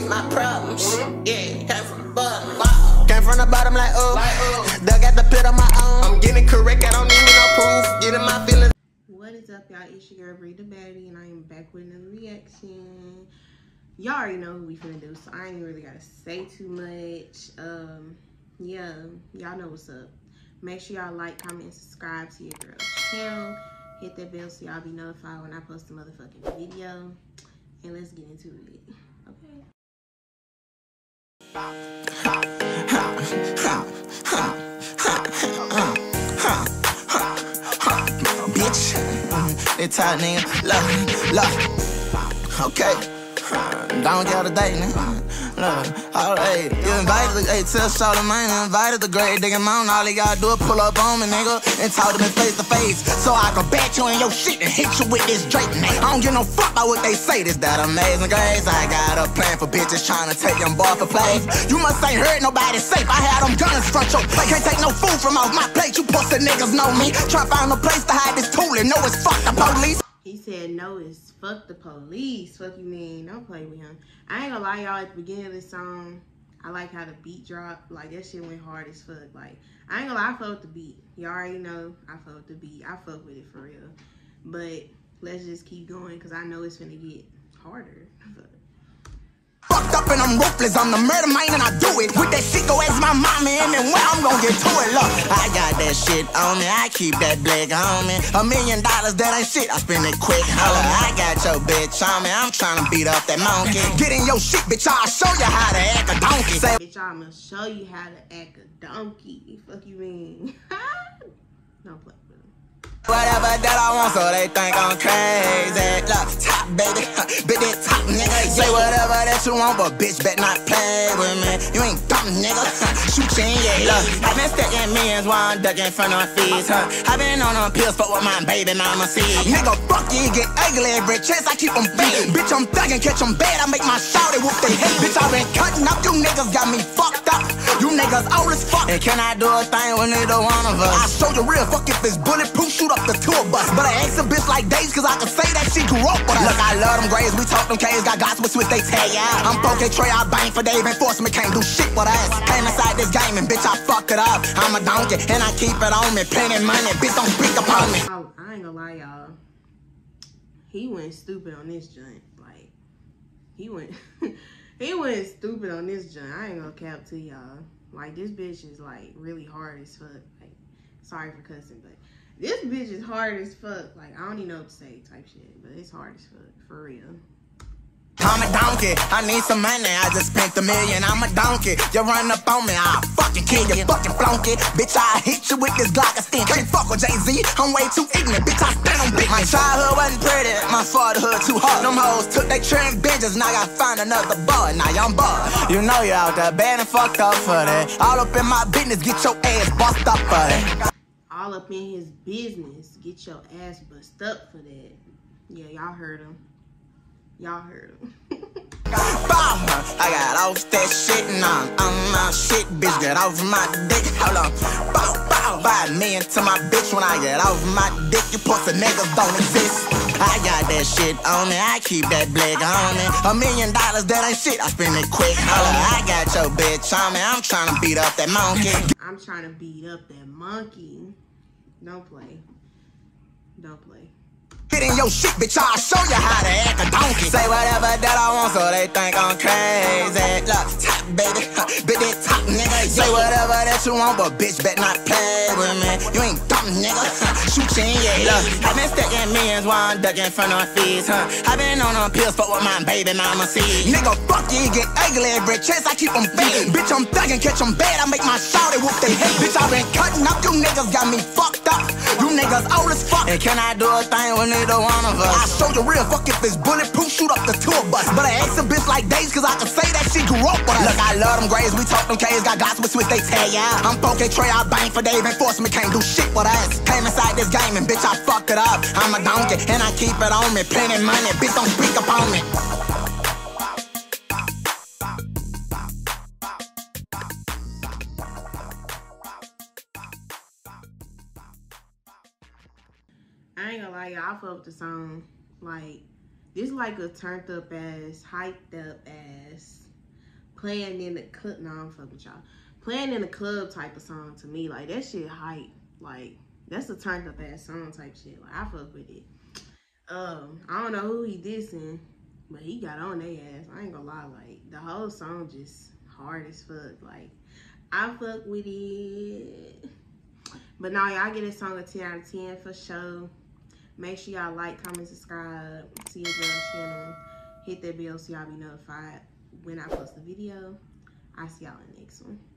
my problems. Yeah, came from the bottom. Wow. Came from the bottom like, oh. Dug at the pit on my own. I'm getting correct, I don't need no proof. Getting my feelings. What is up, y'all? It's your girl, Bree the Baddie, and I am back with another reaction. Y'all already know who we finna do, so I ain't really gotta say too much. Yeah, y'all know what's up. Make sure y'all like, comment, and subscribe to your girl's channel. Hit that bell so y'all be notified when I post a motherfucking video. And let's get into it. Okay. Bitch, they tired nigga, love, okay. Don't get out of date, nigga. Look, alright, you invited the, hey, tell Shawty, man, invited the great digging mountain. All they gotta do is pull up on me, nigga, and talk to me face to face. So I can bat you in your shit and hit you with this Drake name. I don't give no fuck about what they say, this that amazing grace. I got a plan for bitches trying to take them boy for place. You must ain't heard nobody safe. I had them gunners front your plate. Can't take no food from off my plate. You pussy niggas know me. Try to find a place to hide this tool and know it's fuck the police. He said, no, it's fuck the police. Fuck you mean? Don't play with him. I ain't gonna lie, y'all, at the beginning of this song, I like how the beat dropped. Like, that shit went hard as fuck. Like, I ain't gonna lie, I fuck with the beat. Y'all already know I fuck with the beat. I fuck with it for real. But let's just keep going, because I know it's finna get harder. Fucked up and I'm ruthless, I'm the murder man and I do it. With that shit go ask my mama and then where I'm gonna get to it. Look, I got that shit on me, I keep that black on me. $1 million, that ain't shit, I spend it quick. Holla, I got your bitch on me, I'm trying to beat up that monkey. Get in your shit, bitch, I'll show you how to act a donkey. Say, bitch, I'ma show you how to act a donkey. Fuck you mean? Don't play with him. Whatever that I want, so they think I'm crazy. Look, top baby, big that top nigga. Say whatever that you want, but bitch bet not play with me. You ain't dumb nigga, shoot you in your look. I been stacking millions while I'm ducking front of fees, huh? I been on them pills, fuck what my baby mama see. Nigga, fuck you, get ugly every chance I keep them beat. Bitch, I'm thugging, catch them bad, I make my shawty whoop they hate. Bitch, I been cutting up, you niggas got me fucked up. You niggas old as fuck. And can I do a thing with neither one of us? I show you real, fuck if it's bulletproof, shoot up the tour bus. But I ask a bitch like Days, cause I can say that she grew up with us. Look, I love them grades, we talk them K's, got gospel switch, they tag out. I'm 4K Trey, I bang for Dave, enforcement can't do shit with us. Came inside this game and bitch, I fucked it up. I'm a donkey, and I keep it on me, plenty money, bitch, don't speak upon me. I ain't gonna lie, y'all. He went stupid on this joint. Like, he went stupid on this joint. I ain't gonna cap to y'all. Like, this bitch is like really hard as fuck. Like, sorry for cussing, but this bitch is hard as fuck. Like, I don't even know what to say type shit, but it's hard as fuck, for real. I'm a donkey, I need some money, I just spent $1 million, I'm a donkey. You run up on me, I'll fucking kill you, fucking flunky. Bitch, I hit you with this Glock, I stink. Can't fuck with Jay-Z, I'm way too ignorant, bitch, I stand on business. My childhood wasn't pretty, my fatherhood too hard. Them hoes took they trend benches, now I gotta find another boy, now I'm bored. You know you out there bad and fucked up for that. All up in my business, get your ass bust up for that. All up in his business, get your ass bust up for that. Yeah, y'all heard him. Y'all heard him. I got off that shit now. I'm my shit, bitch. Get off my dick. Hold on. Bow, bow. 5 million to my bitch when I get off my dick. You pussy niggas don't exist. I got that shit on me. I keep that black on me. $1 million, that ain't shit. I spend it quick. Hold on. I got your bitch on me. I'm trying to beat up that monkey. I'm trying to beat up that monkey. Don't play. Don't play. Get in your shit, bitch, I'll show you how to act a donkey. Say whatever that I want, so they think I'm crazy. Look, top baby, big that top nigga. Say whatever that you want, but bitch bet not play with me. You ain't dumb nigga, shoot you in your look. I been stacking millions while I'm ducking front of fees, huh? I been on them pills, fuck what my baby mama see. Nigga, fuck you, get ugly every chance I keep them beat. Bitch, I'm thugging, catch them bad, I make my shawty whoop they hate. Bitch, I been cutting up, you niggas got me fucked up. You niggas old as fuck. And can I do a thing with neither one of us? I show you real, fuck if it's bulletproof, shoot up the tour bus. But I ask a bitch like Days, cause I can say that she grew up with us. Look, I love them grades, we talk them K's, got gospel switch, they tag out. I'm 4K Trey, I bang for Dave, enforcement can't do shit with us. Came inside this game and bitch, I fucked it up. I'm a donkey, and I keep it on me, plenty money, bitch, don't speak upon me. I ain't gonna lie, y'all, I fuck with the song. Like, this like a turned up ass, hyped up ass playing in the club. No, I'm fucking with y'all. Playing in the club type of song to me, like that shit hype. Like that's a turned up ass song type shit. Like I fuck with it. I don't know who he dissing, but he got on their ass. I ain't gonna lie, like the whole song just hard as fuck. Like I fuck with it. But now y'all get this song a 10 out of 10 for sure. Make sure y'all like, comment, subscribe to your girl channel. Hit that bell so y'all be notified when I post a video. I'll see y'all in the next one.